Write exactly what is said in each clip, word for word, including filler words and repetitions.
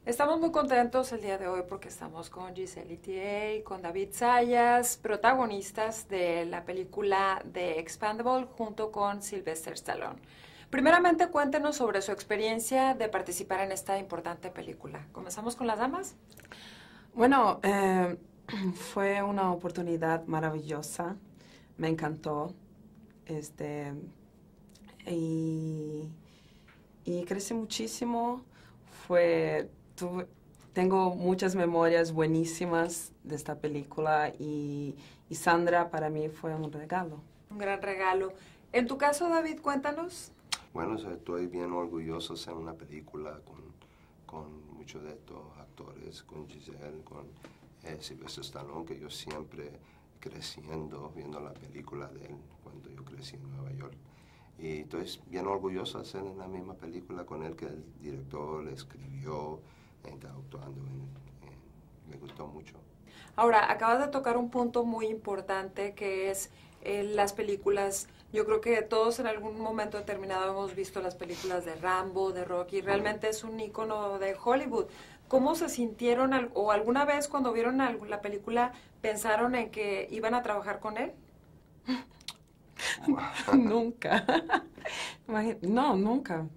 Estamos muy contentos el día de hoy porque estamos con Giselle Itier y con David Zayas, protagonistas de la película The Expendable junto con Sylvester Stallone. Primeramente, cuéntenos sobre su experiencia de participar en esta importante película. ¿Comenzamos con las damas? Bueno, eh, fue una oportunidad maravillosa, me encantó, este, y, y crecí muchísimo, fue, tuve, tengo muchas memorias buenísimas de esta película y, y Sandra para mí fue un regalo. Un gran regalo. En tu caso, David, cuéntanos. Bueno, estoy bien orgulloso de hacer una película con, con muchos de estos actores, con Giselle, con eh, Sylvester Stallone, que yo siempre creciendo, viendo la película de él cuando yo crecí en Nueva York. Y estoy bien orgulloso de hacer la misma película con él que el director le escribió, está actuando, en, en, me gustó mucho. Ahora, acabas de tocar un punto muy importante que es eh, las películas. Yo creo que todos en algún momento determinado hemos visto las películas de Rambo, de Rocky, realmente es un ícono de Hollywood. ¿Cómo se sintieron al, o alguna vez cuando vieron la película pensaron en que iban a trabajar con él? Nunca. No, nunca.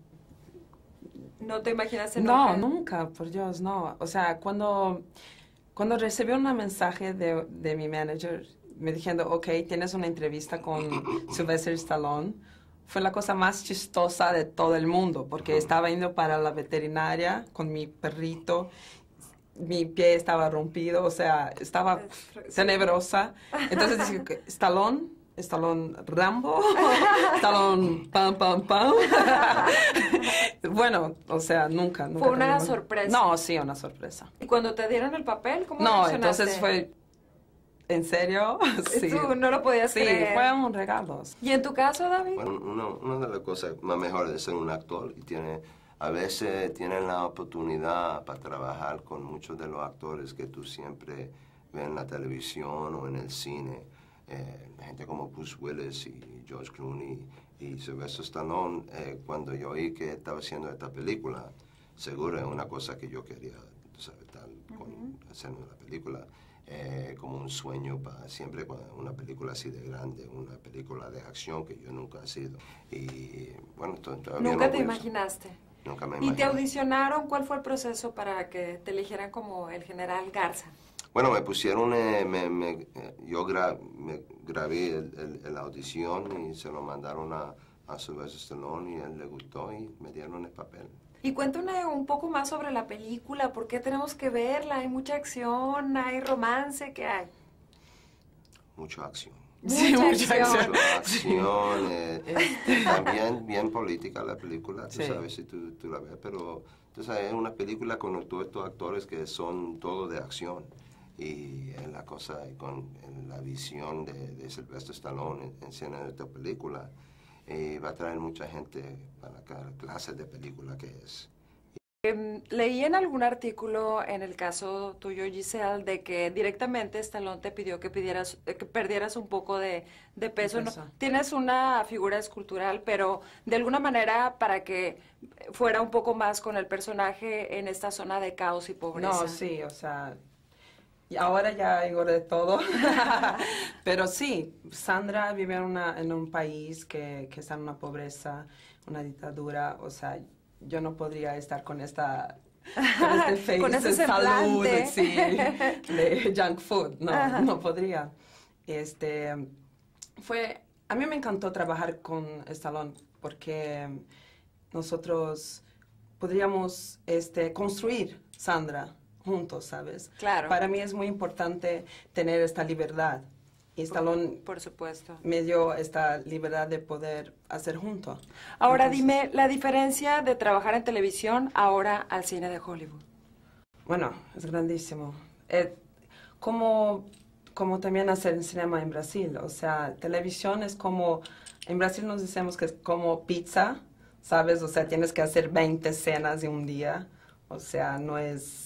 ¿No te imaginaste No, nunca? nunca, por Dios, no. O sea, cuando, cuando recibí un mensaje de, de mi manager me diciendo, ok, tienes una entrevista con Sylvester Stallone, fue la cosa más chistosa de todo el mundo, porque estaba yendo para la veterinaria con mi perrito, mi pie estaba rompido, o sea, estaba tenebrosa. Entonces dije, Stallone, Stallone Rambo, Stallone pam, pam, pam. Bueno, o sea, nunca, nunca. Fue una teníamos... sorpresa. No, sí, una sorpresa. ¿Y cuando te dieron el papel, cómo No, reaccionaste? entonces fue... ¿En serio? Sí. Tú no lo podías sí, creer. Sí, fue un regalo. ¿Y en tu caso, David? Bueno, una, una de las cosas más mejores de ser un actor, y tiene, a veces tienen la oportunidad para trabajar con muchos de los actores que tú siempre ves en la televisión o en el cine. Eh, gente como Bruce Willis y George Clooney y Sylvester Stallone, eh, cuando yo oí que estaba haciendo esta película, seguro es una cosa que yo quería, tú sabes, estar con, uh-huh. haciendo la película. Eh, como un sueño para siempre una película así de grande, una película de acción que yo nunca he sido. Y bueno, todavía ¿Nunca no te pienso. imaginaste? Nunca me ¿Y imaginé. te audicionaron? ¿Cuál fue el proceso para que te eligieran como el general Garza? Bueno, me pusieron, eh, me, me, eh, yo gra, me grabé el, el, la audición y se lo mandaron a, a Sylvester Stallone y a él le gustó y me dieron el papel. Y cuéntame un poco más sobre la película, ¿por qué tenemos que verla? ¿Hay mucha acción? ¿Hay romance? ¿Qué hay? Mucha acción. Sí, mucha, mucha acción. Mucha acción. Eh, también bien política la película, tú sí. sabes si tú, tú la ves, pero tú sabes, es una película con todos estos actores que son todos de acción. Y es la cosa, con la visión de, de Sylvester Stallone en, en escena de esta película. Y va a traer mucha gente para cada clase de película que es. Eh, leí en algún artículo, en el caso tuyo, Giselle, de que directamente Stallone te pidió que, pidieras, eh, que perdieras un poco de, de peso. peso. No, tienes una figura escultural, pero de alguna manera para que fuera un poco más con el personaje en esta zona de caos y pobreza. No, sí, o sea... Y ahora ya engordé todo, pero sí, Sandra vive en, una, en un país que, que está en una pobreza, una dictadura, o sea, yo no podría estar con esta, con este face con ese de salud, semblante. sí, de junk food, no, Ajá. no podría. Este, fue, a mí me encantó trabajar con Stallone porque nosotros podríamos este, construir Sandra juntos, ¿sabes? Claro. Para mí es muy importante tener esta libertad. Y Stallone Por, por supuesto. me dio esta libertad de poder hacer juntos. Ahora Entonces, dime, la diferencia de trabajar en televisión ahora al cine de Hollywood. Bueno, es grandísimo. Eh, como, como también hacer cinema en Brasil. O sea, televisión es como... En Brasil nos decimos que es como pizza, ¿sabes? O sea, tienes que hacer veinte escenas en un día. O sea, no es...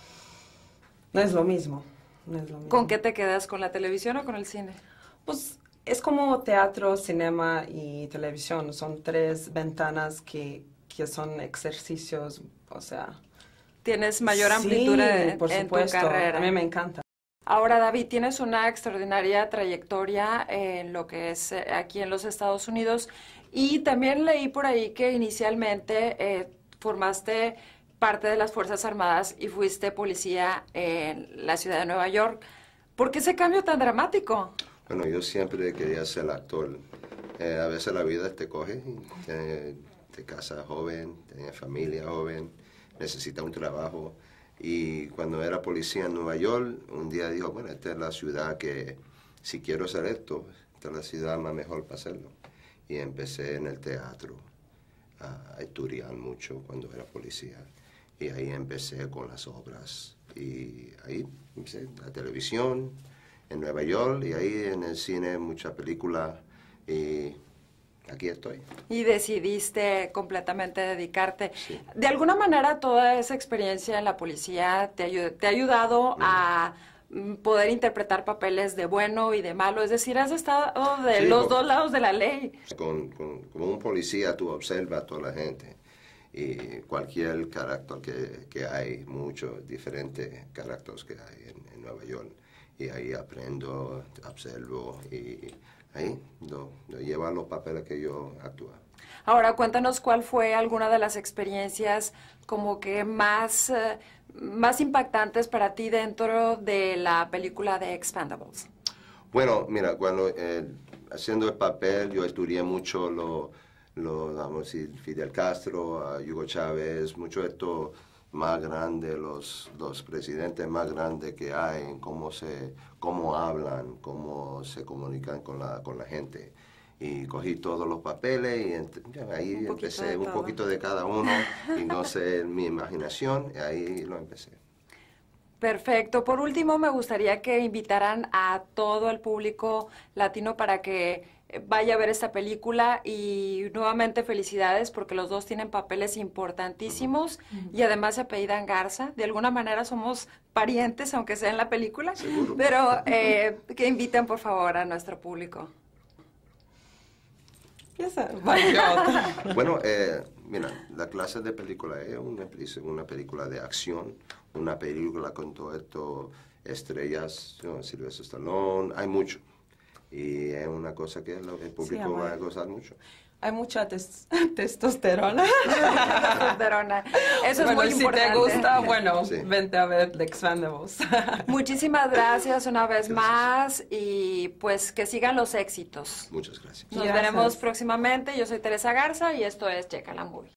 No es lo mismo, no es lo mismo. ¿Con qué te quedas? ¿Con la televisión o con el cine? Pues es como teatro, cinema y televisión. Son tres ventanas que, que son ejercicios, o sea, tienes mayor amplitud Sí, en, por en tu supuesto. carrera. A mí me encanta. Ahora, David, tienes una extraordinaria trayectoria en lo que es eh, aquí en los Estados Unidos y también leí por ahí que inicialmente eh, formaste parte de las Fuerzas Armadas y fuiste policía en la ciudad de Nueva York. ¿Por qué ese cambio tan dramático? Bueno, yo siempre quería ser actor. Eh, a veces la vida te coge, te, te casas joven, tienes familia joven, necesitas un trabajo. Y cuando era policía en Nueva York, un día dijo, bueno, esta es la ciudad que, si quiero hacer esto, esta es la ciudad más mejor para hacerlo. Y empecé en el teatro a, a estudiar mucho cuando era policía. Y ahí empecé con las obras. Y ahí empecé la televisión en Nueva York y ahí en el cine muchas películas. Y aquí estoy. Y decidiste completamente dedicarte. Sí. De alguna manera, toda esa experiencia en la policía te, ayud te ha ayudado mm. a poder interpretar papeles de bueno y de malo. Es decir, has estado de sí, los con, dos lados de la ley. Con, con, como un policía, tú observas a toda la gente. Y cualquier carácter que, que hay, muchos diferentes caracteres que hay en, en Nueva York. Y ahí aprendo, observo y ahí lo, lo llevo a los papeles que yo actúo. Ahora, cuéntanos cuál fue alguna de las experiencias como que más, eh, más impactantes para ti dentro de la película de Expendables. Bueno, mira, cuando eh, haciendo el papel yo estudié mucho lo, lo vamos a decir, Fidel Castro, a Hugo Chávez, mucho esto más grande, los, los presidentes más grandes que hay, cómo se, cómo hablan, cómo se comunican con la, con la gente. Y cogí todos los papeles y ent ahí un empecé un poquito de cada uno, y no sé, mi imaginación, y ahí lo empecé. Perfecto. Por último, me gustaría que invitaran a todo el público latino para que vaya a ver esta película y nuevamente felicidades porque los dos tienen papeles importantísimos uh-huh. y además se apellidan Garza. De alguna manera somos parientes, aunque sea en la película, ¿Seguro? Pero eh, que inviten por favor a nuestro público. Bueno, eh, mira, la clase de película es una, una película de acción, una película con todo esto, estrellas, ¿no? Sylvester Stallone, hay mucho. Y es una cosa que el público sí, va a gozar mucho. Hay mucha tes testosterona. Testosterona. Eso bueno, es muy si importante. Si te gusta, bueno, sí. Vente a ver The Expendables. Muchísimas gracias una vez gracias. más y pues que sigan los éxitos. Muchas gracias. Nos gracias. veremos próximamente. Yo soy Teresa Garza y esto es Checa la Movie.